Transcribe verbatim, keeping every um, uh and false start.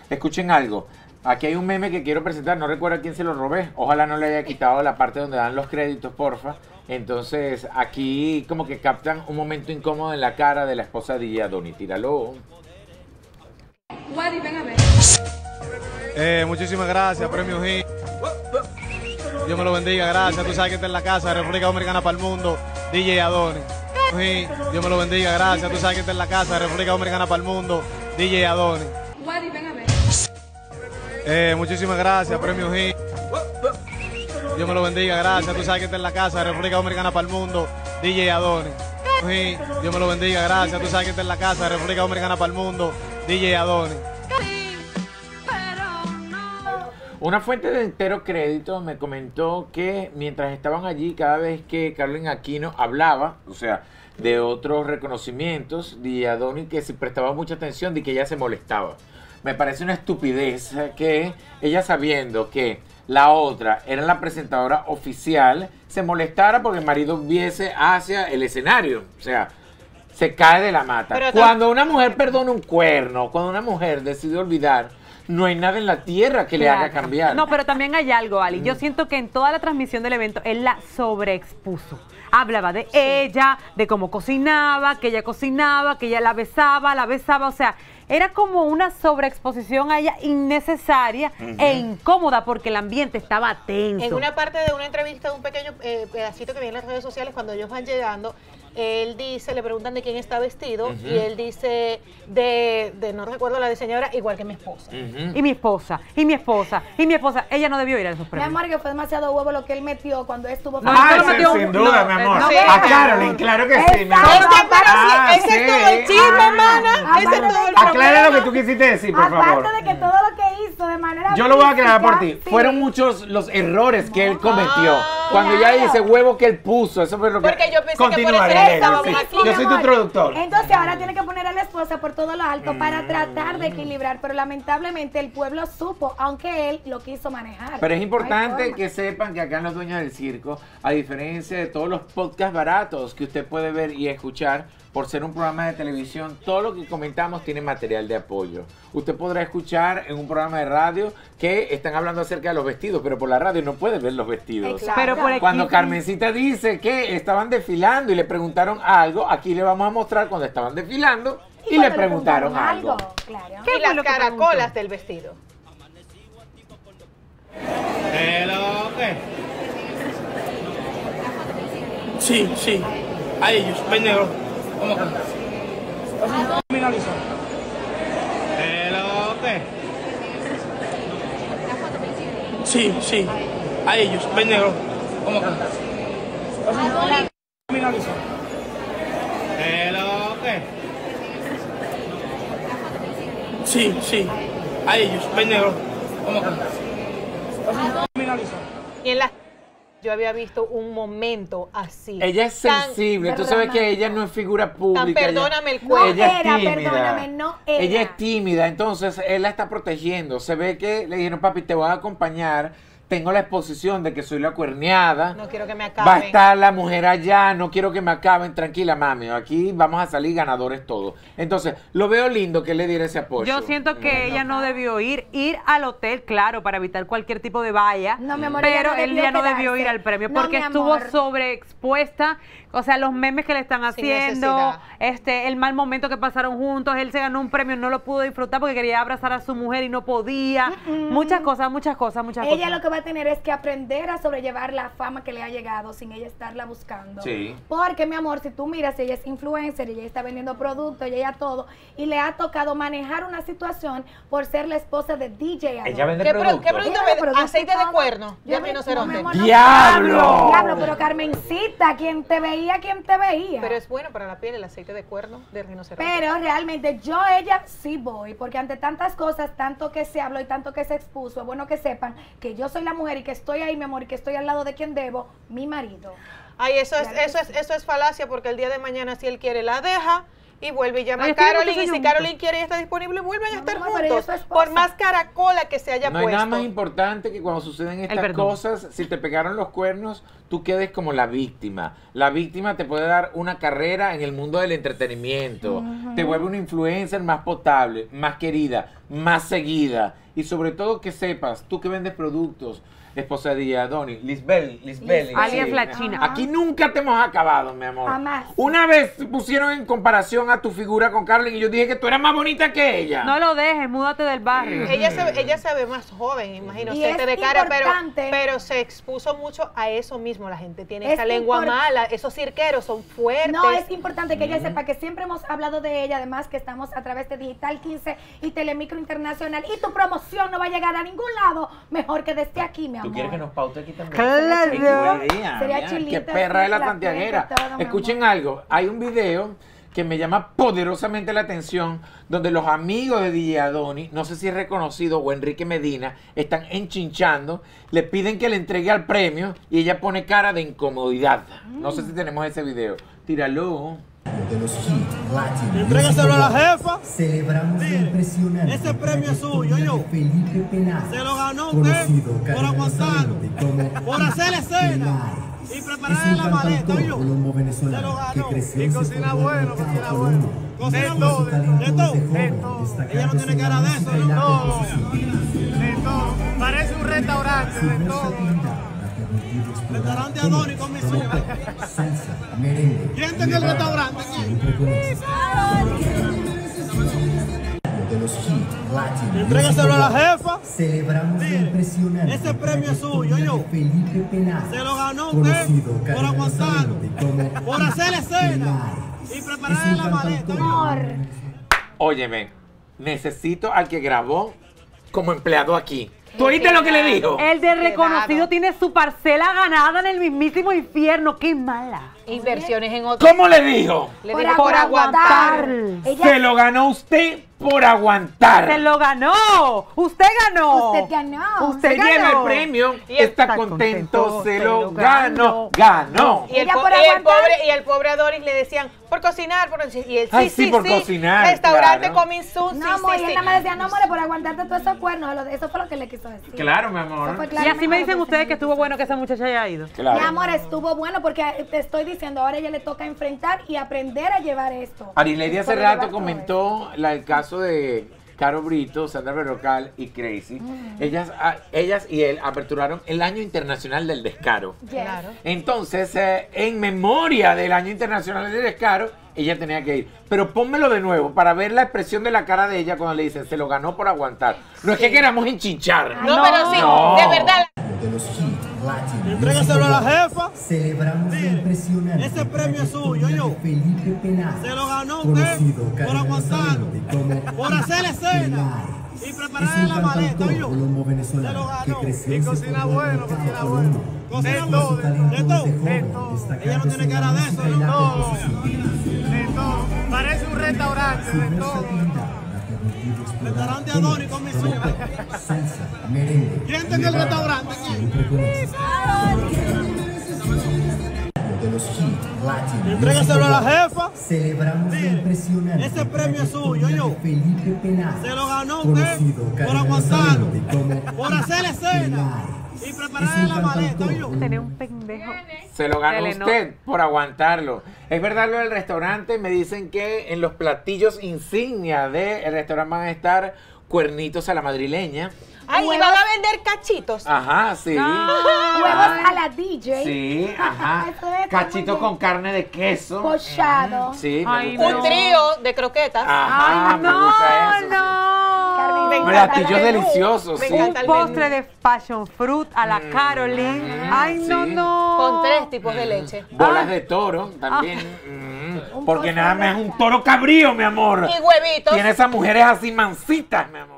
Escuchen algo. Aquí hay un meme que quiero presentar, no recuerdo a quién se lo robé. Ojalá no le haya quitado la parte donde dan los créditos, porfa. Entonces, aquí como que captan un momento incómodo en la cara de la esposa de Adoni. Tíralo. Wadi, ven a ver. Eh, muchísimas gracias, Premio Hit. Dios me lo bendiga, gracias. Tú sabes que está en la casa de República Dominicana para el mundo, D J Adoni. Dios me lo bendiga, gracias. Tú sabes que está en la casa de República Dominicana para el mundo, D J Adoni. Wadi, ven a ver. Eh, muchísimas gracias, Premio Hit. Dios me lo bendiga, gracias. Tú sabes que está en la casa de República Dominicana para el mundo, D J Adoni. Dios me lo bendiga, gracias. Tú sabes que está en la casa de República Dominicana para el mundo, D J Adoni. Una fuente de entero crédito me comentó que mientras estaban allí, cada vez que Carolyn Aquino hablaba, o sea, de otros reconocimientos, de Adoni que se prestaba mucha atención, de que ella se molestaba. Me parece una estupidez que ella, sabiendo que la otra era la presentadora oficial, se molestara porque el marido viese hacia el escenario. O sea, se cae de la mata. Pero cuando una mujer perdona un cuerno, cuando una mujer decide olvidar, no hay nada en la tierra que claro. le haga cambiar. No, pero también hay algo, Ali. Yo siento que en toda la transmisión del evento él la sobreexpuso. Hablaba de sí. ella, de cómo cocinaba, que ella cocinaba, que ella la besaba, la besaba, o sea, era como una sobreexposición a ella innecesaria uh-huh. e incómoda porque el ambiente estaba tenso. En una parte de una entrevista, de un pequeño eh, pedacito que viene en las redes sociales, cuando ellos van llegando, él dice, le preguntan de quién está vestido uh-huh. y él dice de, de, no recuerdo la diseñadora, igual que mi esposa. Uh-huh. Y mi esposa, y mi esposa, y mi esposa, ella no debió ir a esos premios. Mi amor, que fue demasiado huevo lo que él metió cuando estuvo... No, ah, no, metió, sin duda, no, mi amor. No, sí, a Carolyn, claro que sí, mi amor. Es que, pero ah, sí, ese sí. es todo el chisme, hermana. Ese es todo el Aclara lo que tú quisiste decir, por Aparte favor. Aparte de que todo lo que hizo de manera... Yo lo voy a aclarar por ti. Sí. Fueron muchos los errores que él cometió. Ah, cuando claro. ella dice huevo que él puso, eso fue lo que... Porque yo pensé Continúa, que por eso estábamos sí. aquí. Yo soy tu traductor. Entonces ahora tiene que poner a la esposa por todo lo alto mm. para tratar de equilibrar, pero lamentablemente el pueblo supo, aunque él lo quiso manejar. Pero es importante no que sepan que acá en Los Dueños del Circo, a diferencia de todos los podcasts baratos que usted puede ver y escuchar, por ser un programa de televisión, todo lo que comentamos tiene material de apoyo. Usted podrá escuchar en un programa de radio que están hablando acerca de los vestidos, pero por la radio no puede ver los vestidos. Exacto. Pero por cuando Carmencita dice que estaban desfilando y le preguntaron algo, aquí le vamos a mostrar cuando estaban desfilando y, y le preguntaron, le preguntaron algo. algo. Claro. ¿Qué y las caracolas del vestido? Hello, ¿qué? Sí, sí. A ellos, ven negro. ¿Cómo que? Finaliza. Hello, ¿qué? Sí, sí. A ellos, ven negro. ¿Cómo que? Finaliza. Hello, ¿qué? Sí, sí. A ellos, ven negro. ¿Cómo que? Finaliza. Y en la yo había visto un momento así. Ella es sensible, tú sabes que ella no es figura pública. Tan perdóname ella, el cuerpo. Ella es era, tímida. Perdóname, no era. Ella es tímida, entonces él la está protegiendo. Se ve que le dijeron, papi, te voy a acompañar. Tengo la exposición de que soy la cuerneada. No quiero que me acaben. Va a estar la mujer allá, no quiero que me acaben. Tranquila, mami, aquí vamos a salir ganadores todos. Entonces, lo veo lindo que le diera ese apoyo. Yo siento que no, ella no debió ir, ir al hotel, claro, para evitar cualquier tipo de valla. No, mi amor, pero no él ya no debió ir al premio no, porque estuvo sobreexpuesta. O sea, los memes que le están haciendo, este, el mal momento que pasaron juntos, él se ganó un premio, no lo pudo disfrutar porque quería abrazar a su mujer y no podía. Mm -mm. Muchas cosas, muchas cosas, muchas ella cosas. Ella lo que va a tener es que aprender a sobrellevar la fama que le ha llegado sin ella estarla buscando. Sí. Porque, mi amor, si tú miras, ella es influencer, ella está vendiendo productos, ella ya todo, y le ha tocado manejar una situación por ser la esposa de D J Adoni. Ella vende ¿Qué productos. ¿Qué producto vende? Aceite de cuerno. Yo de rinoceronte. No, no, ¡Diablo! Diablo, pero Carmencita, quien te veía, quien te veía. Pero es bueno para la piel el aceite de cuerno de rinoceronte. Pero realmente yo ella sí voy, porque ante tantas cosas, tanto que se habló y tanto que se expuso, es bueno que sepan que yo soy la mujer y que estoy ahí, mi amor, y que estoy al lado de quien debo, mi marido. Ay, eso es, eso es, eso es falacia, porque el día de mañana si él quiere la deja y vuelve y llama Ay, a Carolyn, y si Carolyn quiere y está disponible, vuelven a estar no, juntos, por más caracola que se haya no puesto. No hay nada más importante que cuando suceden estas cosas, si te pegaron los cuernos, tú quedes como la víctima. La víctima te puede dar una carrera en el mundo del entretenimiento, uh-huh. te vuelve una influencer más potable, más querida. más seguida. Y sobre todo que sepas, tú que vendes productos, esposa de Adonis, Lisbel, Lisbel. Alias la China. Aquí nunca te hemos acabado, mi amor. Jamás. Una vez pusieron en comparación a tu figura con Carlin y yo dije que tú eras más bonita que ella. No lo dejes, múdate del barrio. Ella se, ve- ella se ve más joven, imagino, Y gente es de cara, pero, importante- pero se expuso mucho a eso mismo. La gente tiene Es esa lengua impor- mala, esos cirqueros son fuertes. No, es importante que ella sepa que siempre hemos hablado de ella, además que estamos a través de Digital quince y Telemicro Internacional, y tu promoción no va a llegar a ningún lado mejor que desde aquí, mi amor. ¿Tú quieres que nos paute aquí también? Claro. Ay, qué buena idea, Sería mira, chilito, qué perra sí, es la la santiaguera. fiesta y todo, mi Escuchen amor. algo, hay un video que me llama poderosamente la atención, donde los amigos de D J Adonis, no sé si es reconocido o Enrique Medina, están enchinchando, le piden que le entregue al premio y ella pone cara de incomodidad. No sé si tenemos ese video. Tíralo. De los hit Latin Entrégaselo a la Music Awards. jefa. Celebramos la Mire, impresionante ese premio es suyo, trayectoria yo. de Felipe Penal, Se lo ganó usted conocido por cariñosamente aguantar, como por hacer escena Penares. y Es prepararle un la maleta, cantautor yo. colombo Se lo venezolano que ganó. creció Y y se cocina formó en el bueno, mercado cocina colombo. bueno. Cocina Con todo, su de talento todo, desde de joven, todo. Ella no destacándose tiene en la cara de música eso, y de la todo. composición. De todo. Parece un restaurante, Su de todo. versatilidad la permitió explorar Restaurante géneros Adonis con mi como suegra. pop, salsa, merengue, ¿Quién está en el urbano, restaurante? siempre con éxito. De los hit Latin Entrégaselo a la Music Awards. jefa. Celebramos la Mire, impresionante ese premio es suyo, trayectoria yo. de Felipe Penal, Se lo ganó usted conocido por cariñosamente como por hacer escena Penares. y Es prepararle un la maleta. cantautor Amor. Óyeme, necesito al que grabó como empleado aquí. ¿Tú oíste lo que le dijo? El de reconocido Quedado. tiene su parcela ganada en el mismísimo infierno. ¡Qué mala! Inversiones en otro. ¿Cómo le dijo? Le Por dijo por aguantar. aguantar. Ella- Se lo ganó usted por aguantar. ¡Se lo ganó! ¡Usted ganó! Usted ganó. Usted Se lleva ganó. el premio, Y él está está contento, contento, se se lo lo ganó, ganó. ganó. Y el, Ella po- por y el aguantar. pobre y el pobre Adonis le decían por cocinar, por y él sí, Ay, sí, sí, por sí, cocinar, restaurante claro. coming soon, No, sí, amor, sí, y él sí. nada más decía, no, more, por aguantarte todos esos cuernos. lo- Eso fue lo que le quiso decir. Claro, mi Eso amor. fue Y claramente así me lo dicen que ustedes se que estuvo bueno que esa muchacha haya ido. Claro. Mi amor, estuvo bueno porque te estoy diciendo, ahora a ella le toca enfrentar y aprender a llevar esto. Arilady hace Por rato llevar todo comentó la- el caso de Caro Brito, Sandra Berrocal y Crazy. Ellas, a- ellas y él aperturaron el Año Internacional del Descaro. esto. Yes. Claro. Entonces, eh, en memoria del Año Internacional del Descaro, ella tenía que ir. Pero pónmelo de nuevo para ver la expresión de la cara de ella cuando le dicen, se lo ganó por aguantar. No es que queramos enchinchar. No, No. pero sí, No. de verdad. de los hit Latin Entrégaselo a la Music Awards. jefa. Celebramos la Mire, impresionante ese premio es suyo, trayectoria yo. de Felipe Penal, Se lo ganó usted conocido por aguantar, cariñosamente como por hacer escena Penares. y Es prepararle un la maleta, cantautor yo. colombo Se lo venezolano que ganó. creció Y y se cocina formó en el bueno, mercado cocina colombo. bueno. Cocina Demostró todo, su de- talento de todo, desde de joven, todo. destacándose Ella no tiene en la cara de música eso, y de la todo. composición. De todo. Parece un restaurante, Su de todo. versatilidad la permitió explorar Restaurante géneros Adonis con mi como suegra. pop, salsa, merengue, ¿Quién está en el urbano, restaurante? siempre con éxito. De los hit Latin Entrégaselo a la Music Awards. jefa. Celebramos la Mire, impresionante ese premio es suyo, trayectoria yo. de Felipe Penal, Se lo ganó usted conocido por aguantar, cariñosamente como por hacer escena Penares. y Es prepararle un la maleta, cantautor yo. colombo Tenía un pendejo. Se lo ganó Telenor. usted por aguantarlo. Es verdad lo del restaurante, me dicen que en los platillos insignia del restaurante van a estar cuernitos a la madrileña. Ay, y Huevos. van a vender cachitos. Ajá, sí. Huevos a la D J. Sí, ajá. Eso debe estar Cachito muy con bien. carne de queso. Pochado. Sí, me Ay, gusta Un eso. trío de croquetas. Ajá, ¡Ay, me gusta eso. no, no! Carmen, Me encanta Platillos el menú. deliciosos, Me sí. encanta el Un postre menú. de passion fruit a la Caroline. ¡Ay, no, sí. no! Con tres tipos de leche. Bolas Ah. de toro también. mm, Un porque postre nada más de es un toro cabrío, mi amor. Y huevitos. Tiene esas mujeres así mancitas, mi amor.